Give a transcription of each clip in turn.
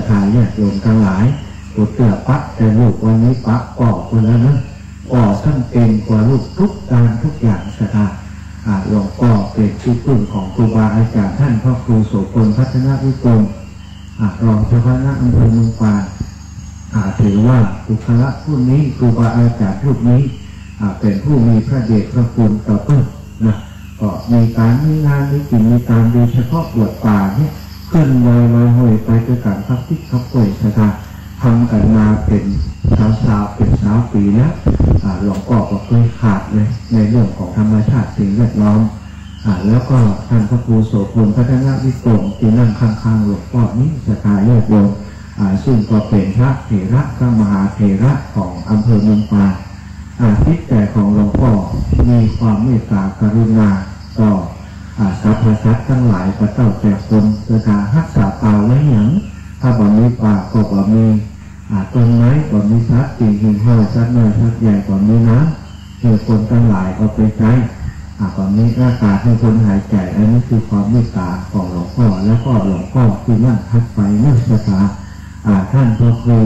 ธาญาติโยมทั้งหลายกุเตือปะแต่ลูกวันนี้ปะก่อคนแล้วนะก่อทั้งเป็นกว่าลูกทุกการทุกอย่างศรัทธาหลวงพ่อเป็นที่พึ่งของครูบาอาจารย์ท่านพระครูโสพลพัฒนวิกรมรองเจ้าคณะอำเภอเมืองปานถือว่าบุคคลผู้นี้ครูบาอาจารย์รูปนี้เป็นผู้มีพระเดชพระคุณต่อเพื่อนนะก็มีการมีงานมีกิจมีการโดยเฉพาะบวชป่าเนี่ยเคลื่อนไหวลอยหอยไปด้วยการพักที่ขับป่วยศรัทธาทำกันมาเป็นสาวเป็นสาวปีแล้วหลวงพ่อก็เคยขาดเลยในเรื่องของธรรมชาติสิ่งแวดล้อมแล้วก็ท่านพระครูโสพลพัฒนวิกรมที่นั่งข้างๆหลวงพ่อนี้ศรัทธาญาติโยมซึ่งก็เป็นพระเถระพระมหาเถระของอำเภอเมืองปานจิตใจของหลวงพ่อมีความเมตตากรุณาต่อสรรพสัตว์ทั้งหลายพระเจ้าแต่คนศรัทธารักษาป่าไว้อย่างถ้าบ่มีป่าก็บ่มีต้นไม้บ่มีสัตว์สิ่งหิ่งห้อยสัตว์น้อยสัตว์ใหญ่บ่มีน้ำให้คนทั้งหลายเอาไปใช้บ่มีอากาศให้คนหายใจอันนี้คือความเมตตาของหลวงพ่อแล้วก็หลวงพ่อที่นั่งทัดไปนั่งศรัทธาท่านพระครู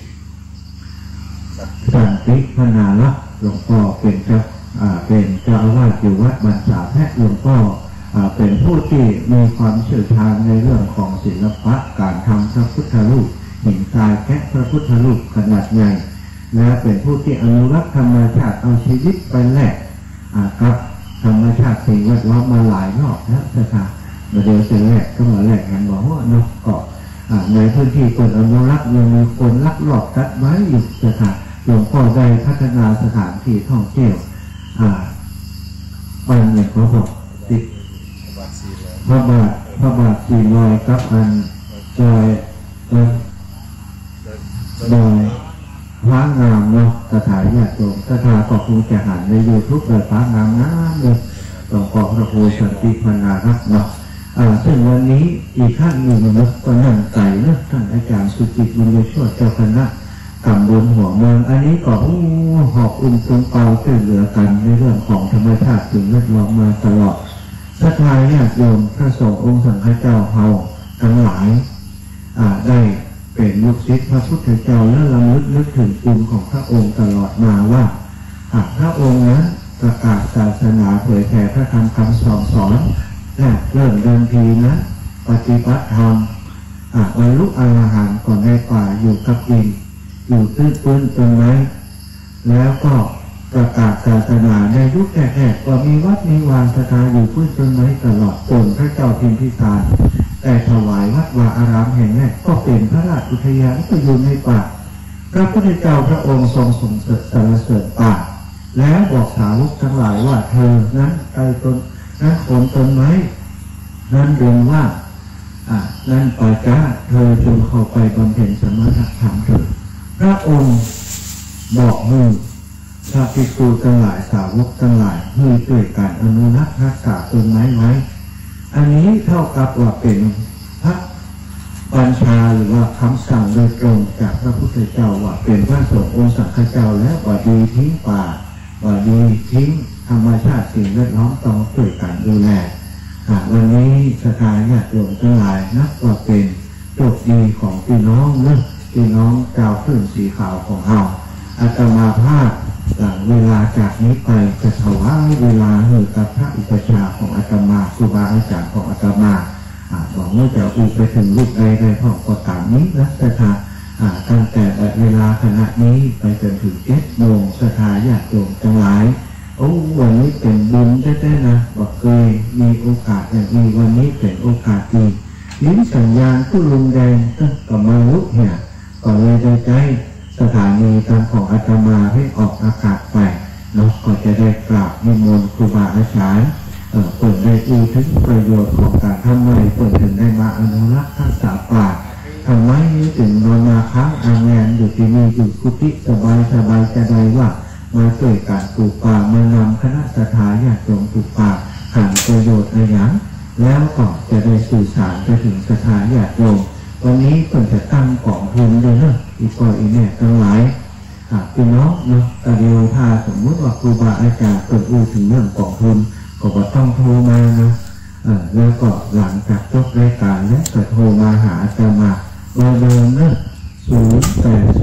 สันติพนาลักษณ์หลวงพ่อเป็นเจ้าอาวาสอยู่วัดบรรษาแพทย์หลวงพ่อเป็นผู้ที่มีความเชี่ยวชาญในเรื่องของศิลปะการทำพระพุทธรูปหินทรายแกะพระพุทธรูปขนาดใหญ่และเป็นผู้ที่อนุรักษ์ธรรมชาติเอาชีวิตไปแลกกับธรรมชาติสิ่งแวดล้อมมาหลายรอบแล้วนะคะมาเดียวเสร็จแรกก็มาแลกกันบอกว่าเนาะก็ในพื้นที่คนอนุรักษ์ยังมีคนลักลอบตัดไม้อยู่นะคะหลวงพ่อได้พัฒนาสถานที่ท่องเที่ยวบ้านเนี่ยเขาบอกติดพระบาท400กับอันจอยดอยพระงามเนาะสถานญาติโยมสถานก็คงจะหันในYouTubeเลยพระงามนะเลยหลวงพ่อพระครูสันติพนารักษ์เนาะซึ่งวันนี้อีกท่านหนึ่งนะก็นั่งใจนะท่านอาจารย์สุจิตบุญยโชติเจ้าคณะกำบลหัวเมืองอันนี้ก็หอบอุ้มตรงเปาช่วยเหลือกันในเรื่องของธรรมชาติสิ่งแวดล้อมมาตลอดศรัทธาญาติโยมพระสงฆ์องค์สังฆเจ้าเฮาทั้งหลายได้เป็นลูกศิษย์พระพุทธเจ้าและระลึกนึกถึงคุณของพระองค์ตลอดมาว่าพระองค์นั้นประกาศศาสนาเผยแผ่พระธรรมคำสอนและเริ่มเดินทีนะปฏิบัติธรรมบรรลุอรหันต์ก่อนในป่าอยู่กับดินอยู่ตื้นต้นไม้แล้วก็ประกาศศาสนาในยุคแรกๆก็มีวัดมีวาศรัทธาอยู่พื้นต้นไม้ตลอดจนพระเจ้าพิมพิสารแต่ถวายวัดวาอารามแห่งแรกก็เป็นพระราชอุทยานก็อยู่ในป่าพระพุทธเจ้าพระองค์ทรงสรรเสริญป่าแล้วบอกสาวกทั้งหลายว่าเธอนั้นไอ้ต้นนั้นโคนต้นไม้นั้นเรียนว่านั่นปาจ้าเธอจงเข้าไปบำเพ็ญสมณธรรมเถิดพระองค์บอกมือพระภิกษุทั้งหลายสาวกทั้งหลายมือด้วยการอนุรักษ์รักษาต้นไม้ไว้อันนี้เท่ากับว่าเป็นพระบัญชาหรือว่าคำสั่งโดยตรงจากพระพุทธเจ้าว่าเป็นพระสงฆ์องค์สังฆเจ้าแล้วว่าดีทิ้งป่าว่าดีทิ้งธรรมชาติสิ่งแวดล้อมต้องช่วยกันดูแลวันนี้ศรัทธาญาติโยมทั้งหลายนับว่าเป็นโชคดีของพี่น้องเนอะพี่น้องเจ้าขึ้นสีขาวของเราอาตมาภาพหลังเวลาจากนี้ไปจะถวายเวลาให้กับพระอุปชาของอาตมาครูบาอาจารย์ของอาตมาบอกว่าจะอุปไปถึงรูปใดๆของก็ตามนี้นะศรัทธาตั้งแต่เวลาขณะนี้ไปจนถึง7 โมงศรัทธาญาติโยมทั้งหลายวันนี้เป็นบุญแท้ๆนะบอกเคยมีโอกาสอย่างนี้วันนี้เป็นโอกาสดีลิ้นสัญญาณผู้ลุงแดงก็มาลุกเนี่ยก็เลยได้ใจสถานีตามของอาตมาให้ออกอากาศไปเนาะก็จะได้กราบนิมนต์ครูบาอาจารย์เปิดได้อีถึงประโยชน์ของการทำไมเปิดถึงได้มาอนุรักษ์รักษาป่าทำไมถึงนอนมาค้างอาแงนอยู่ที่นี่อยู่กุฏิสบายจะได้ว่ามาช่วยการปลูกป่ามานำคณะศรัทธาญาติโยมปลูกป่าหาประโยชน์อะไรอย่างแล้วก็จะได้สื่อสารไปถึงศรัทธาญาติโยมวันนี้เพิ่นจะตั้งกองทุนด้วยนะอีกอีกเนี่ยทั้งหลายพี่น้องเนาะเดียวถ้าสมมติว่าครูบาอาจารย์เปิดอู้ถึงเรื่องกองทุนก็ต้องโทรมานะแล้วก็หลังจากจบรายการแล้วก็โทรมาหาอาตมาเบอร์เดิมนะ080